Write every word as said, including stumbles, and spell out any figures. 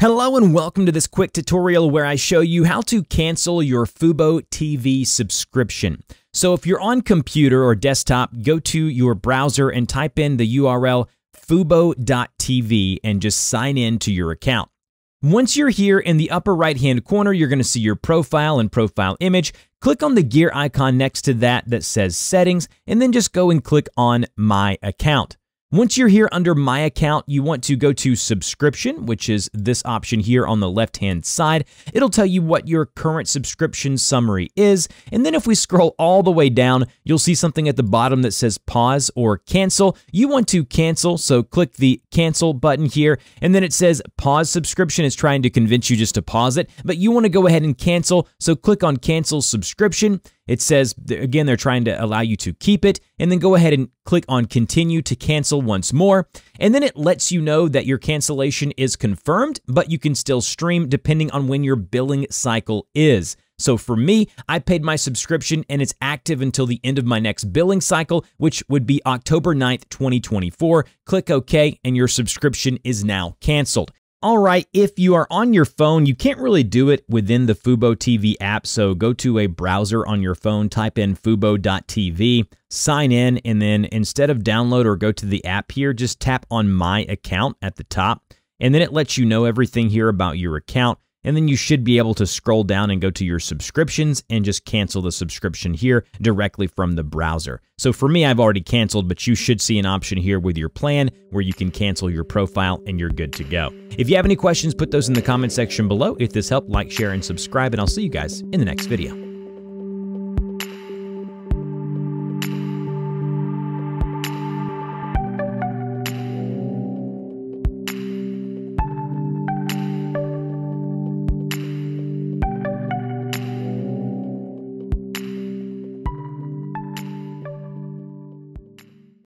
Hello and welcome to this quick tutorial where I show you how to cancel your FuboTV subscription. So if you're on computer or desktop, go to your browser and type in the U R L fubo dot T V and just sign in to your account. Once you're here, in the upper right hand corner, you're going to see your profile and profile image. Click on the gear icon next to that that says settings, and then just go and click on my account. Once you're here under My Account, you want to go to Subscription, which is this option here on the left-hand side. It'll tell you what your current subscription summary is, and then if we scroll all the way down, you'll see something at the bottom that says Pause or Cancel. You want to cancel, so click the Cancel button here, and then it says Pause Subscription. It's trying to convince you just to pause it, but you want to go ahead and cancel, so click on Cancel Subscription. It says, again, they're trying to allow you to keep it, and then go ahead and click on Continue to cancel once more, and then it lets you know that your cancellation is confirmed, but you can still stream depending on when your billing cycle is. So for me, I paid my subscription and it's active until the end of my next billing cycle, which would be October ninth, twenty twenty-four. Click OK, and your subscription is now canceled. All right, if you are on your phone, you can't really do it within the FuboTV app, so go to a browser on your phone, type in fubo dot T V, sign in, and then instead of download or go to the app here, just tap on My Account at the top, and then it lets you know everything here about your account, and then you should be able to scroll down and go to your subscriptions and just cancel the subscription here directly from the browser. So for me, I've already canceled, but you should see an option here with your plan where you can cancel your profile and you're good to go. If you have any questions, put those in the comment section below. If this helped, like, share, and subscribe, and I'll see you guys in the next video.